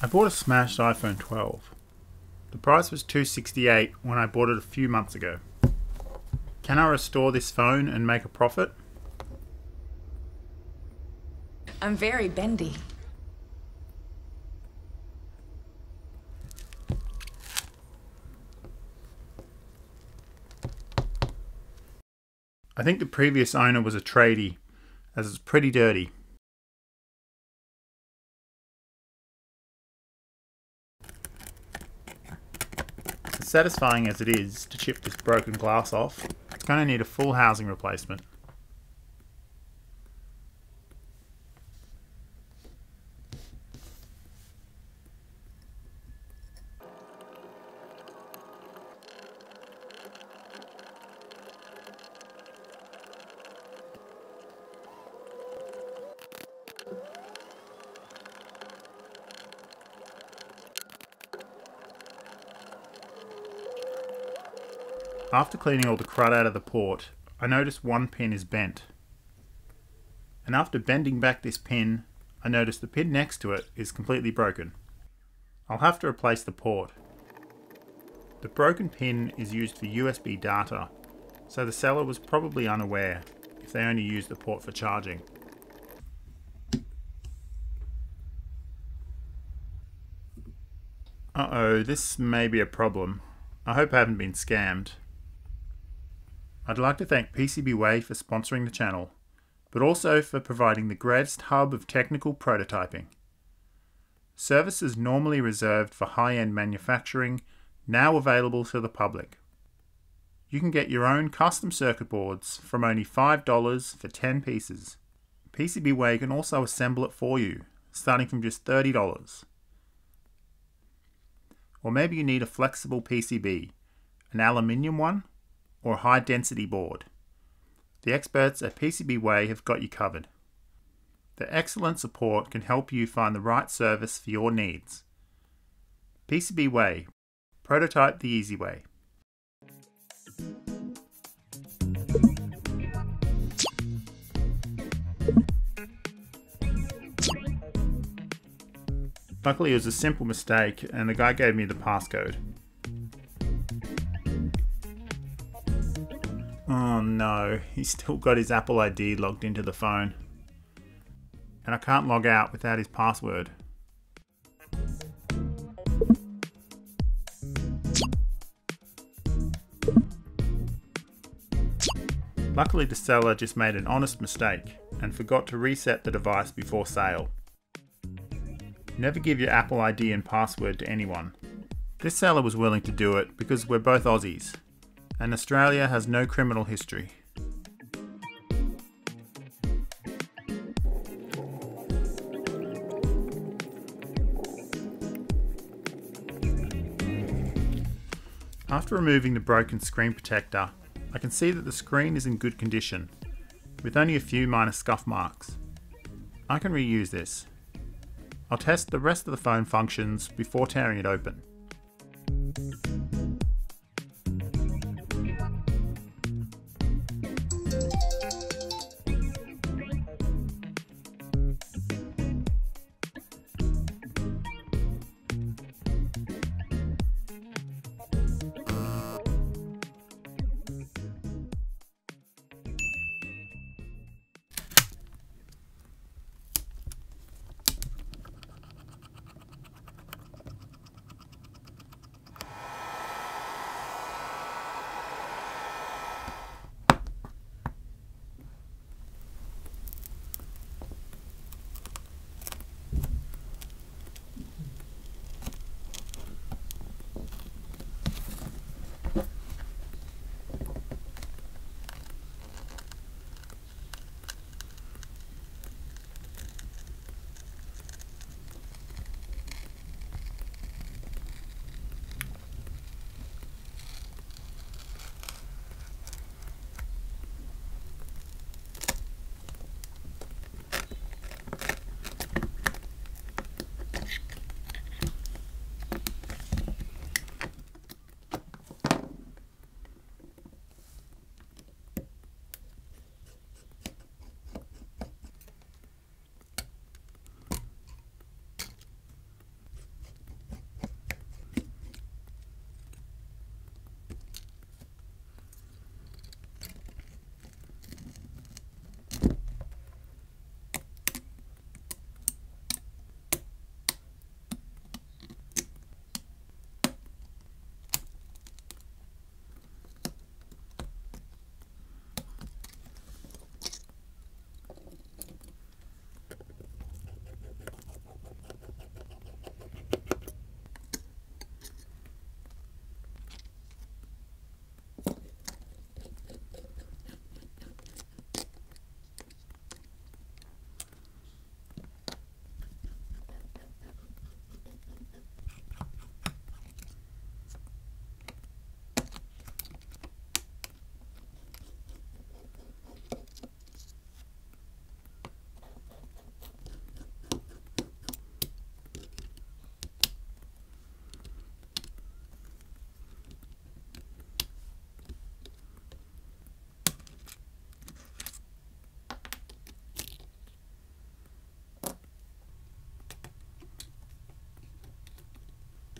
I bought a smashed iPhone 12. The price was $268 when I bought it a few months ago. Can I restore this phone and make a profit? I'm very bendy. I think the previous owner was a tradie, as it's pretty dirty. As satisfying as it is to chip this broken glass off, it's going to need a full housing replacement. After cleaning all the crud out of the port, I noticed one pin is bent. And after bending back this pin, I noticed the pin next to it is completely broken. I'll have to replace the port. The broken pin is used for USB data, so the seller was probably unaware if they only used the port for charging. Uh-oh, this may be a problem. I hope I haven't been scammed. I'd like to thank PCBWay for sponsoring the channel, but also for providing the greatest hub of technical prototyping. Services normally reserved for high-end manufacturing, now available to the public. You can get your own custom circuit boards from only $5 for 10 pieces. PCBWay can also assemble it for you, starting from just $30. Or maybe you need a flexible PCB, an aluminium one, or a high-density board. The experts at PCBWay have got you covered. Their excellent support can help you find the right service for your needs. PCBWay, prototype the easy way. Luckily it was a simple mistake and the guy gave me the passcode. Oh no, he's still got his Apple ID logged into the phone. And I can't log out without his password. Luckily the seller just made an honest mistake and forgot to reset the device before sale. Never give your Apple ID and password to anyone. This seller was willing to do it because we're both Aussies, and Australia has no criminal history. After removing the broken screen protector, I can see that the screen is in good condition, with only a few minor scuff marks. I can reuse this. I'll test the rest of the phone functions before tearing it open.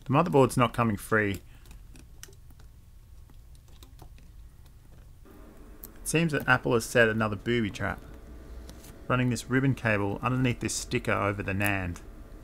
The motherboard's not coming free. It seems that Apple has set another booby trap, running this ribbon cable underneath this sticker over the NAND.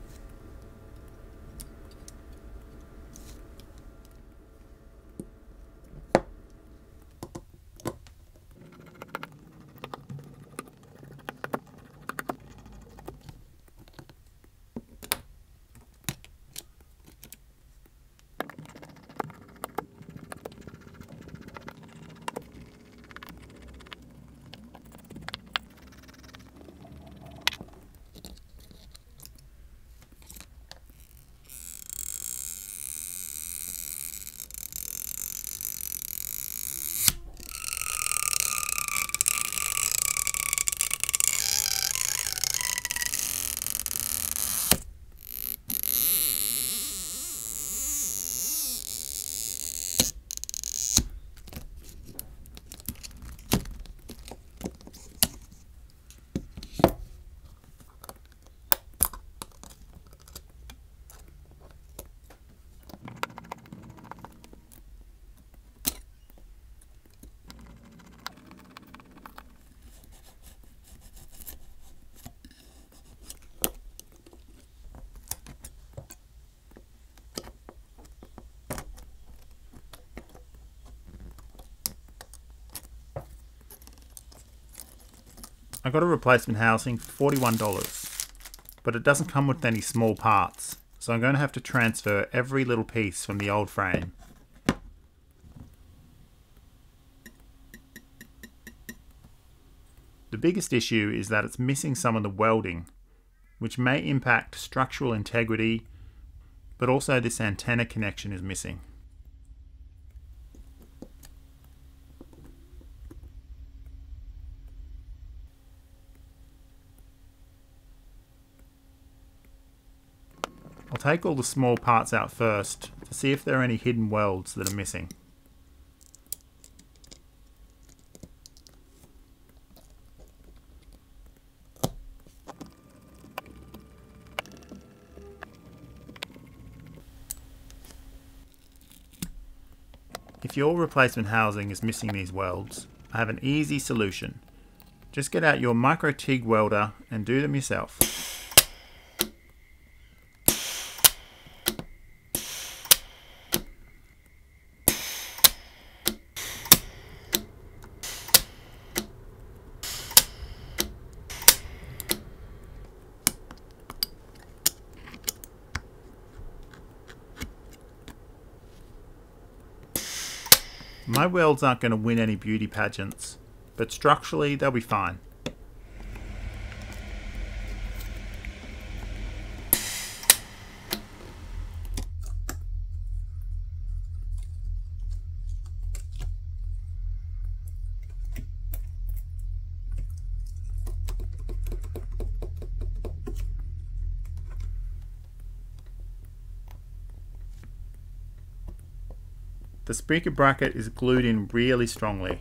I got a replacement housing for $41, but it doesn't come with any small parts, so I'm going to have to transfer every little piece from the old frame. The biggest issue is that it's missing some of the welding, which may impact structural integrity, but also this antenna connection is missing. I'll take all the small parts out first to see if there are any hidden welds that are missing. If your replacement housing is missing these welds, I have an easy solution. Just get out your micro TIG welder and do them yourself. My welds aren't going to win any beauty pageants, but structurally they'll be fine. The speaker bracket is glued in really strongly.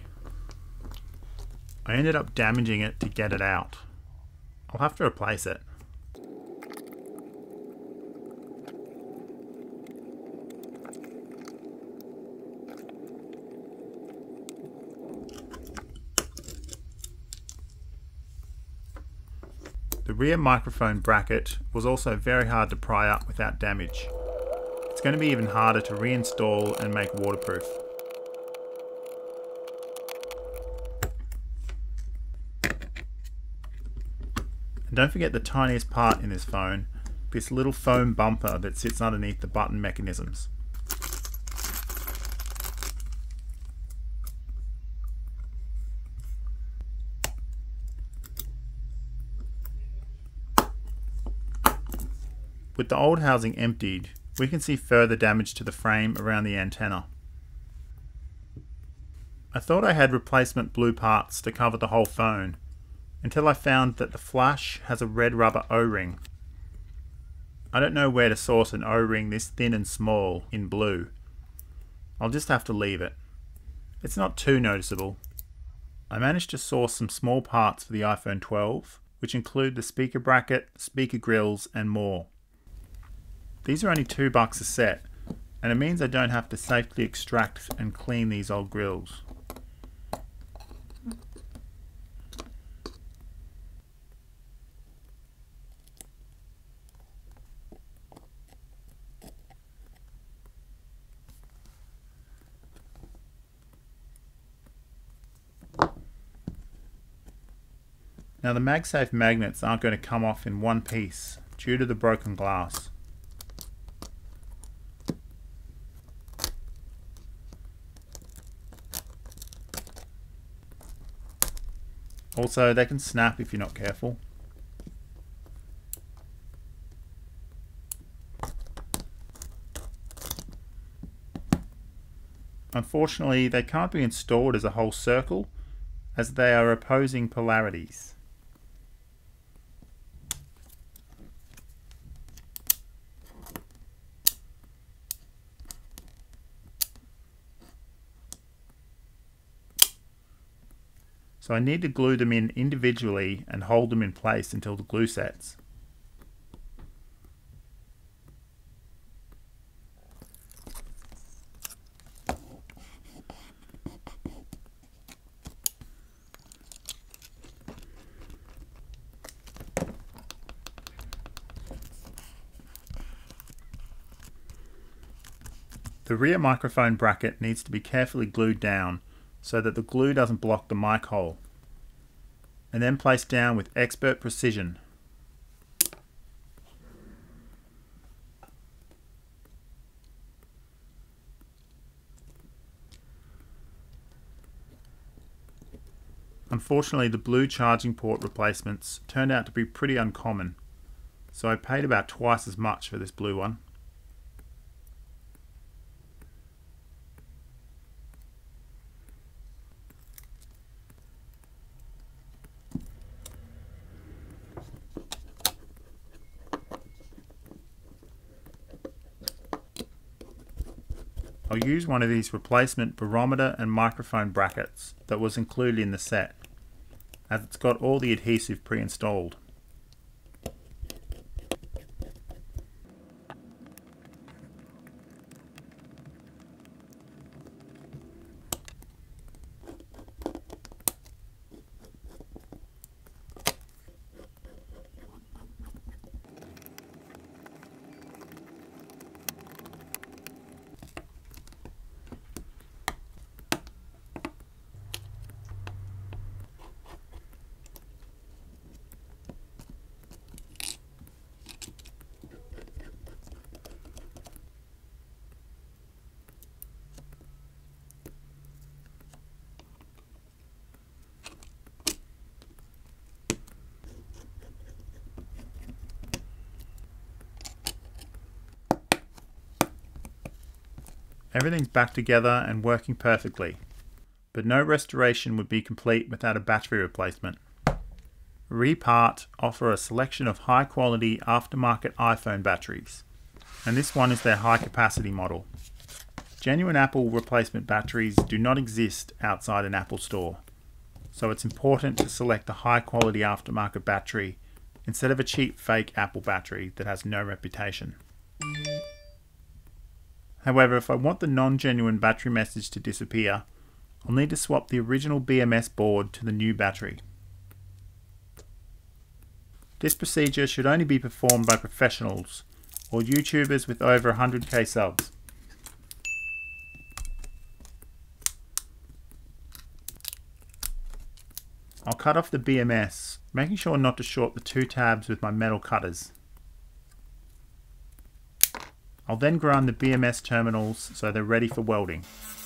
I ended up damaging it to get it out. I'll have to replace it. The rear microphone bracket was also very hard to pry up without damage. It's going to be even harder to reinstall and make waterproof. And don't forget the tiniest part in this phone, this little foam bumper that sits underneath the button mechanisms. With the old housing emptied, we can see further damage to the frame around the antenna. I thought I had replacement blue parts to cover the whole phone, until I found that the flash has a red rubber O-ring. I don't know where to source an O-ring this thin and small in blue. I'll just have to leave it. It's not too noticeable. I managed to source some small parts for the iPhone 12, which include the speaker bracket, speaker grills and more. These are only $2 a set, and it means I don't have to safely extract and clean these old grills. Now the MagSafe magnets aren't going to come off in one piece due to the broken glass. Also, they can snap if you're not careful. Unfortunately, they can't be installed as a whole circle as they are opposing polarities. So I need to glue them in individually and hold them in place until the glue sets. The rear microphone bracket needs to be carefully glued down so that the glue doesn't block the mic hole, and then placed down with expert precision. Unfortunately, the blue charging port replacements turned out to be pretty uncommon, so I paid about twice as much for this blue one. I'll use one of these replacement barometer and microphone brackets that was included in the set, as it's got all the adhesive pre-installed. Everything's back together and working perfectly, but no restoration would be complete without a battery replacement. Repart offer a selection of high quality aftermarket iPhone batteries, and this one is their high capacity model. Genuine Apple replacement batteries do not exist outside an Apple store, so it's important to select a high quality aftermarket battery instead of a cheap fake Apple battery that has no reputation. However, if I want the non-genuine battery message to disappear, I'll need to swap the original BMS board to the new battery. This procedure should only be performed by professionals or YouTubers with over 100k subs. I'll cut off the BMS, making sure not to short the two tabs with my metal cutters. I'll then grind the BMS terminals so they're ready for welding.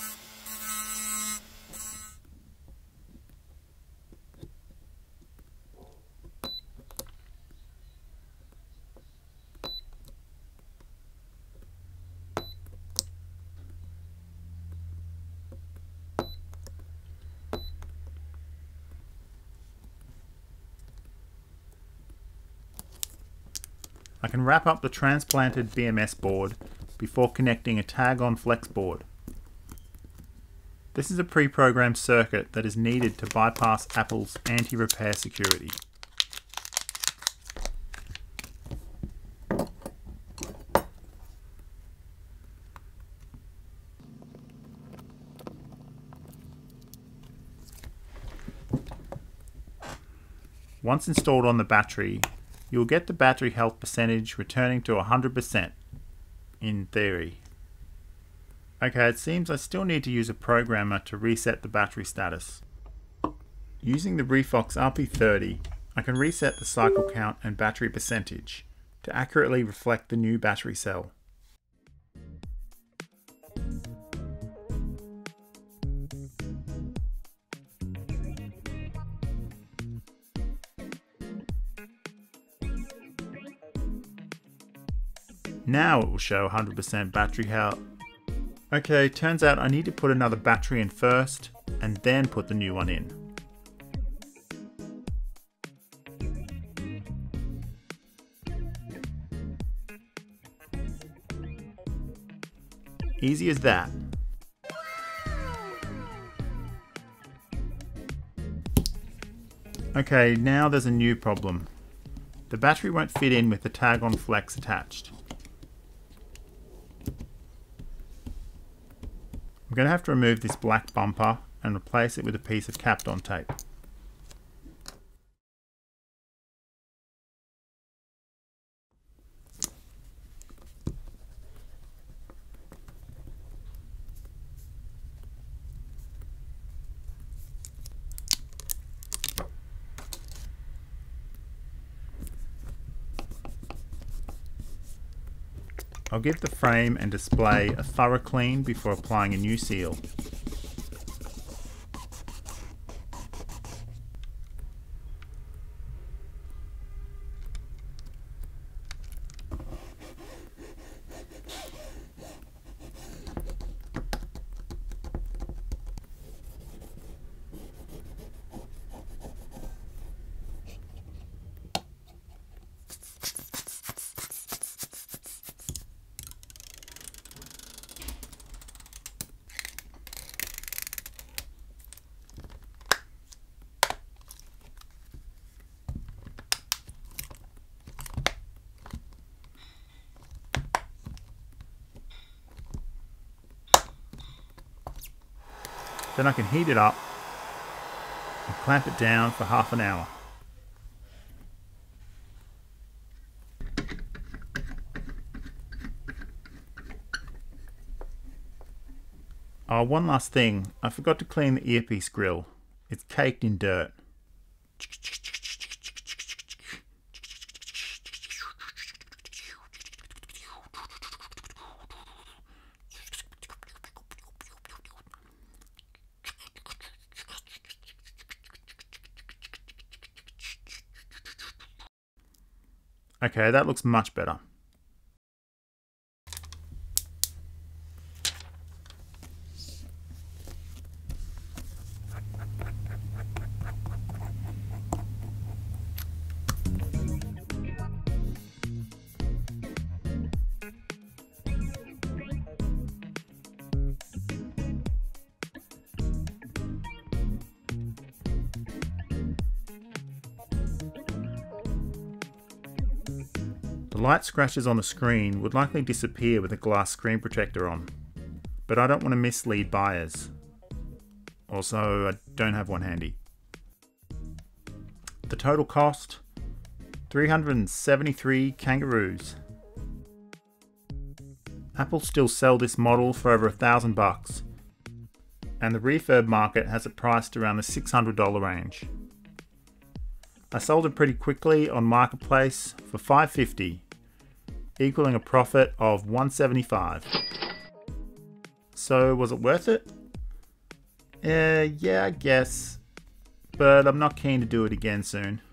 I can wrap up the transplanted BMS board before connecting a tag-on flex board. This is a pre-programmed circuit that is needed to bypass Apple's anti-repair security. Once installed on the battery, you'll get the battery health percentage returning to 100%, in theory. Okay, it seems I still need to use a programmer to reset the battery status. Using the Refox RP30, I can reset the cycle count and battery percentage to accurately reflect the new battery cell. Now it will show 100% battery health. Okay, turns out I need to put another battery in first and then put the new one in. Easy as that. Okay, now there's a new problem. The battery won't fit in with the tag-on flex attached. I'm going to have to remove this black bumper and replace it with a piece of Kapton tape. I'll give the frame and display a thorough clean before applying a new seal. Then I can heat it up and clamp it down for half an hour. Oh, one last thing. I forgot to clean the earpiece grill. It's caked in dirt. Okay, that looks much better. The light scratches on the screen would likely disappear with a glass screen protector on, but I don't want to mislead buyers. Also, I don't have one handy. The total cost? 373 kangaroos. Apple still sell this model for over $1,000, and the refurb market has it priced around the $600 range. I sold it pretty quickly on Marketplace for $550, equaling a profit of $175. So was it worth it? Yeah, I guess, but I'm not keen to do it again soon.